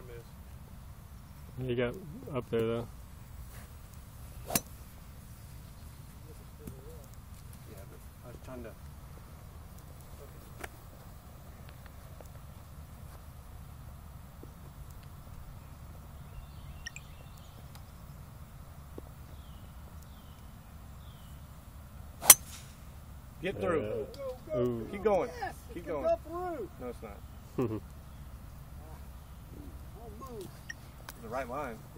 You got up there though. Yeah, but I was trying to. Get through. Ooh. Keep going. Yes, Keep it can going. go through. No, it's not. I'll move. The right line.